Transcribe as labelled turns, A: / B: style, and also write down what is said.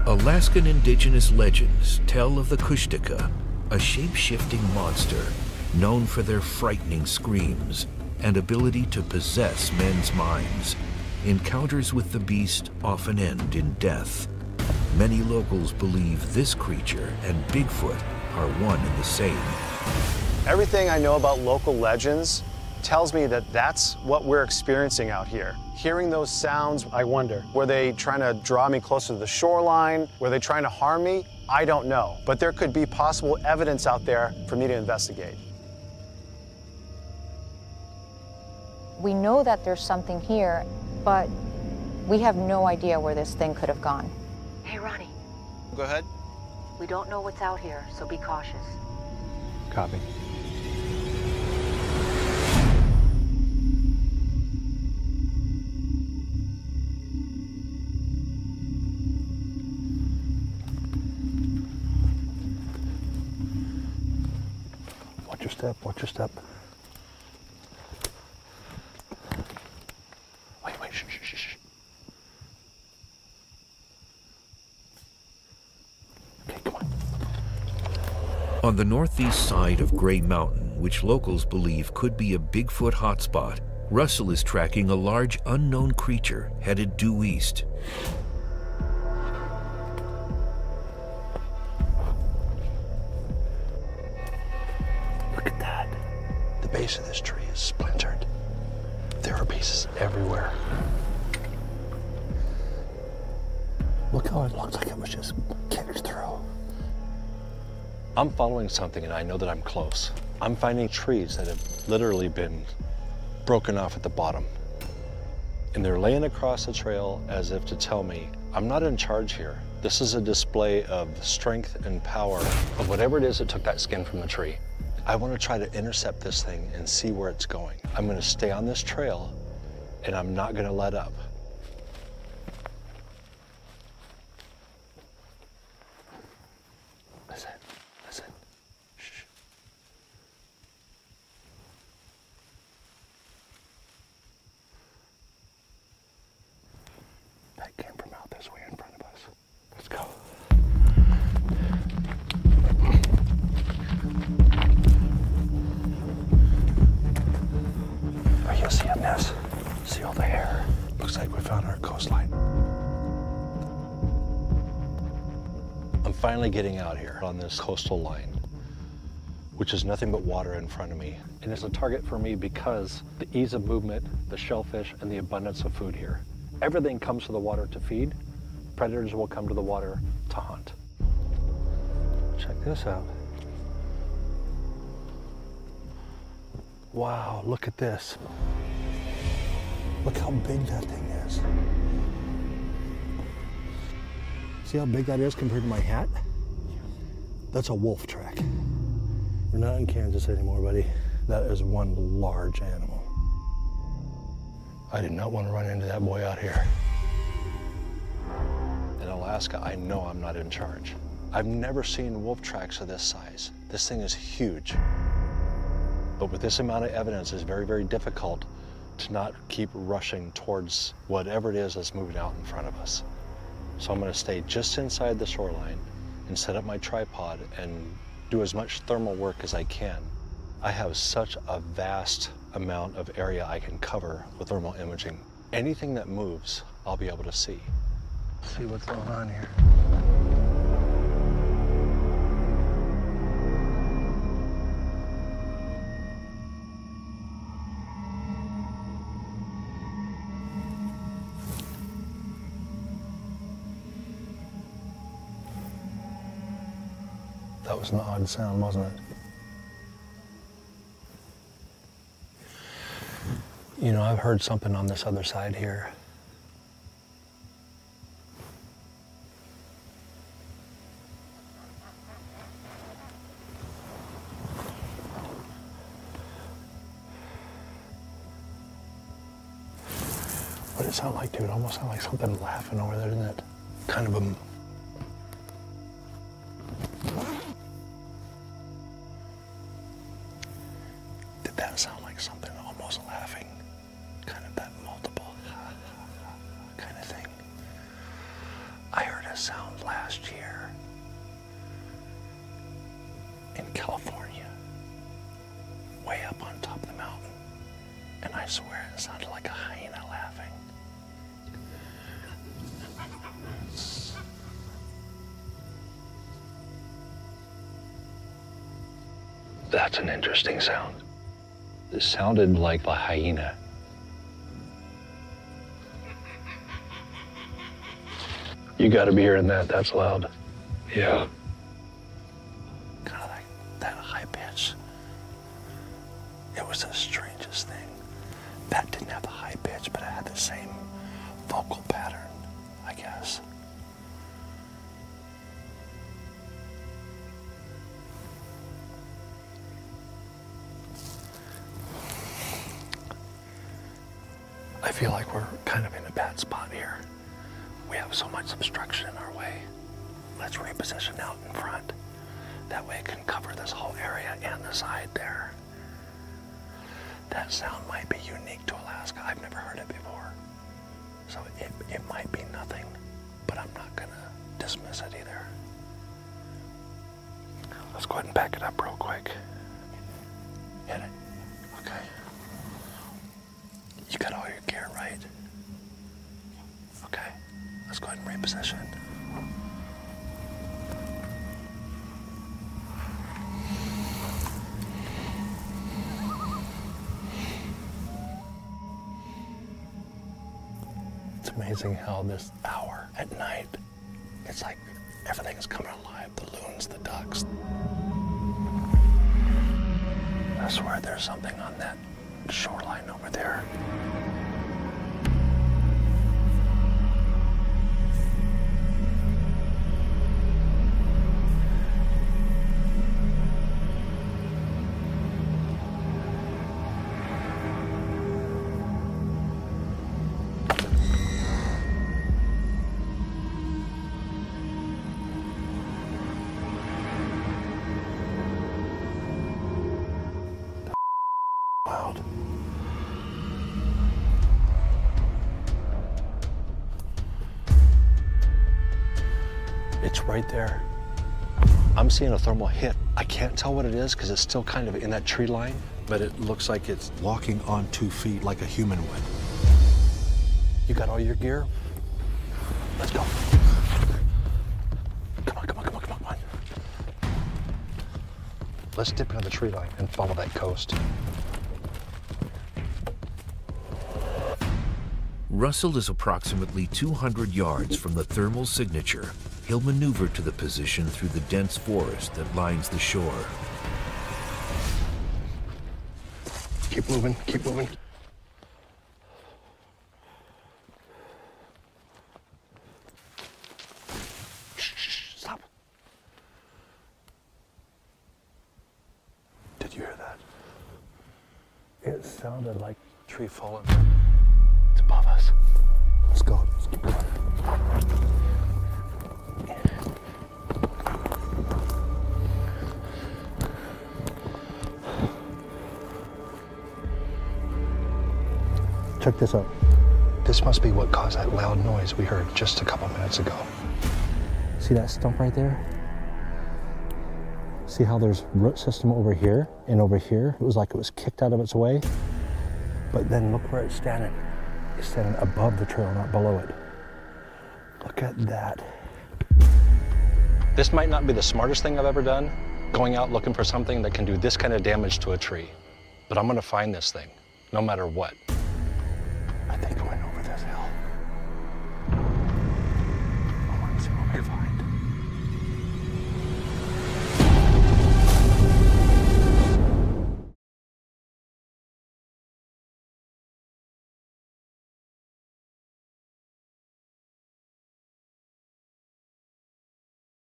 A: Alaskan indigenous legends tell of the Kushtaka, a shape-shifting monster known for their frightening screams and ability to possess men's minds. Encounters with the beast often end in death. Many locals believe this creature and Bigfoot are one and the same.
B: Everything I know about local legends tells me that that's what we're experiencing out here. Hearing those sounds, I wonder, were they trying to draw me closer to the shoreline? Were they trying to harm me? I don't know. But there could be possible evidence out there for me to investigate.
C: We know that there's something here, but we have no idea where this thing could have gone.
D: Hey, Ronnie.
B: Go ahead.
D: We don't know what's out here, so be cautious.
B: Copy.
E: Watch your step, watch your step. Wait, shh, shh, shh. Okay, come on.
A: On the northeast side of Gray Mountain, which locals believe could be a Bigfoot hotspot, Russell is tracking a large unknown creature headed due east.
E: Look at that. The base of this tree is splintered. There are pieces everywhere. Look how it looks like it was just kicked through.
F: I'm following something and I know that I'm close. I'm finding trees that have literally been broken off at the bottom. And they're laying across the trail as if to tell me, I'm not in charge here. This is a display of strength and power of whatever it is that took that skin from the tree. I want to try to intercept this thing and see where it's going. I'm going to stay on this trail and I'm not going to let up.
E: Listen, listen. Shh. That came from out this way in front of us. Let's go. Are you seeing this? See all the hair? Looks like we found our coastline.
F: I'm finally getting out here on this coastal line, which is nothing but water in front of me. And it's a target for me because the ease of movement, the shellfish, and the abundance of food here. Everything comes to the water to feed. Predators will come to the water to hunt.
E: Check this out. Wow, look at this. Look how big that thing is. See how big that is compared to my hat? That's a wolf track. We're not in Kansas anymore, buddy. That is one large animal. I did not want to run into that boy out here.
F: In Alaska, I know I'm not in charge. I've never seen wolf tracks of this size. This thing is huge. But with this amount of evidence, it's very, very difficult to not keep rushing towards whatever it is that's moving out in front of us. So I'm going to stay just inside the shoreline and set up my tripod and do as much thermal work as I can. I have such a vast amount of area I can cover with thermal imaging. Anything that moves, I'll be able to see.
E: Let's see what's going on here. That was an odd sound, wasn't it? You know, I've heard something on this other side here. What does it sound like, dude? It almost sounds like something laughing over there, doesn't it? Kind of a... Did that sound like something almost laughing? Kind of that multiple kind of thing. I heard a sound
F: last year in California, way up on top of the mountain, and I swear it sounded like a hyena laughing. That's an interesting sound. It sounded like a hyena. You gotta be hearing that, that's loud. Yeah. Kind of like that high pitch. It was the strangest thing. That didn't have the high pitch, but it had the same vocal pattern, I guess. I feel like we're kind of in a bad spot here. We have so much obstruction in our way. Let's reposition out in front. That way it can cover this whole area and the side there. That sound might be unique to Alaska. I've never heard it before. So it might be nothing, but I'm not gonna dismiss it either. Let's go ahead and back it up real quick. Hit it. Okay. You got all your gear right? Okay. Let's go ahead and reposition. It's amazing how this hour at night, it's like everything is coming alive. The loons, the ducks. I swear there's something on that shoreline over there. Loud. It's right there. I'm seeing a thermal hit. I can't tell what it is because it's still kind of in that tree line, but it looks like it's walking on 2 feet like a human would. You got all your gear? Let's go. Come on, come on, come on, come on, come on. Let's dip into the tree line and follow that coast.
A: Russell is approximately 200 yards from the thermal signature. He'll maneuver to the position through the dense forest that lines the shore.
F: Keep moving, keep moving. Shh, stop. Did you hear that? It sounded like a tree falling. It's above us. Let's go, let's keep going.
E: Check this out.
F: This must be what caused that loud noise we heard just a couple minutes ago.
E: See that stump right there? See how there's root system over here and over here? It was like it was kicked out of its way. But then look where it's standing. It's standing above the trail, not below it. Look at that.
F: This might not be the smartest thing I've ever done, going out looking for something that can do this kind of damage to a tree. But I'm gonna find this thing, no matter what.
E: I think